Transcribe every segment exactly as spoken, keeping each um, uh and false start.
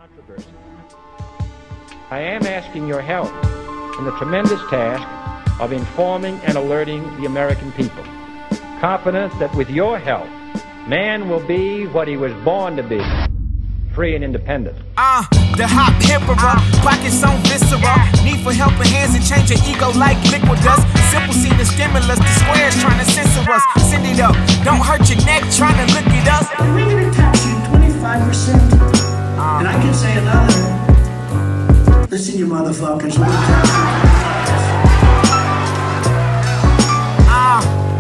controversy. I am asking your help in the tremendous task of informing and alerting the American people, confident that with your help, man will be what he was born to be, free and independent. Uh, the hop emperor, pockets on viscera, need for helping hands and change your ego like liquid dust. Simple scene the stimulus, the squares trying to censor us. Send it up, don't hurt your neck trying to look it up. We can tax you twenty-five percent, and I can say another. Listen, you motherfuckers. Ah, uh,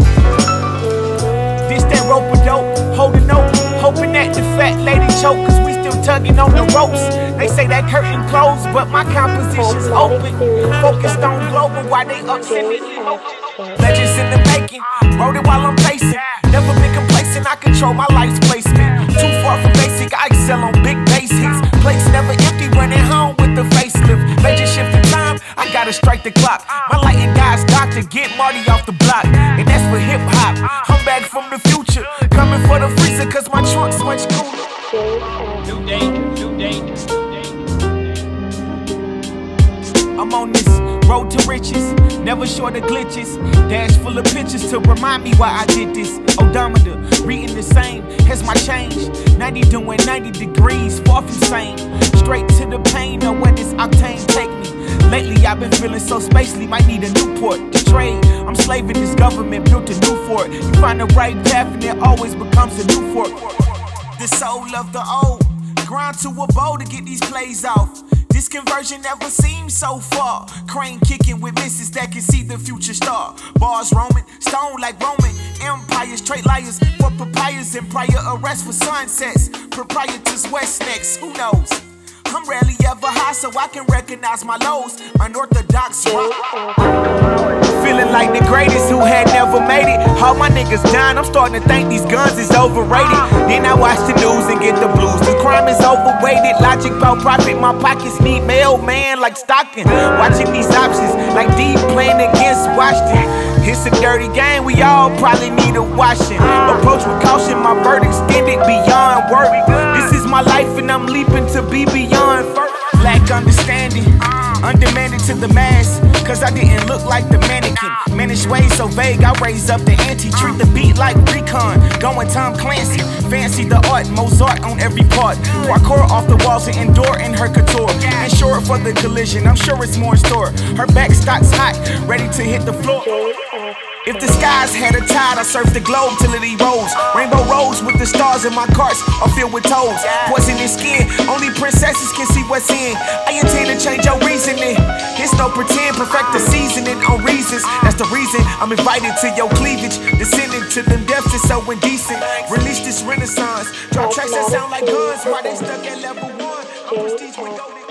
this that rope a dope, holding note, hoping that the fat lady choke, cause we still tugging on the ropes. They say that curtain closed, but my composition's open. Focused on global while they upsending emotions. Legends in the making, wrote it while I'm pacing. Never been complacent, I control my life's placement. Too far from basic, I excel on big bass hits. Plates never empty, running home with the facelift. Legend shifting time, I gotta strike the clock. My lighting guy's doctor, get Marty off the block. And that's for hip hop, I'm back from the future. Coming for the freezer, cause my trunk's much cooler. New day, new day, new day. I'm on this road to riches, never short of glitches. Dash full of pictures to remind me why I did this. Odometer, reading the same as my change. ninety doing ninety degrees, far from sane. Straight to the pain, know where this octane take me. Lately I've been feeling so spacely, might need a Newport to trade. I'm slaving this government, built a new fort. You find the right path and it always becomes a new fort. The soul of the old, grind to a bow to get these plays off. This conversion never seemed so far. Crane kicking with misses that can see the future star. Bars roaming, stone like Roman empires, trade liars for papayas and prior arrests for sunsets. Proprietors west next, who knows? I'm rarely ever high, so I can recognize my lows. Unorthodox rock. Feeling like the greatest who had never made it. All my niggas dying, I'm starting to think these guns is overrated. Then I watch the news and get the blues. The crime is overweighted, logic about profit. My pockets need mailman like Stockton. Watching these options like D playing against Washington. It's a dirty game, we all probably need a washing. Approach with caution, my verdict extended beyond work. This is my life and I'm leaping to be beyond first. Lack understanding, undemanded to the mass, cause I didn't look like the mannequin. Managed ways so vague, I raise up the ante. Treat the beat like recon, going Tom Clancy. Fancy the art, Mozart on every part. Parkour off the walls and endure in her couture. Ensure for the collision, I'm sure it's more in store. Her back stock's hot, ready to hit the floor. If the skies had a tide, I surf the globe till it erodes. Rainbow roads with the stars in my carts are filled with toads. Poisonous skin, only princesses can see what's in. I intend to change your reasoning. It's no pretend, perfect the seasoning on reasons. That's the reason I'm invited to your cleavage. Descending to them depths is so indecent. Release this renaissance. Drop tracks that sound like guns while they stuck at level one. I'm prestige with golden.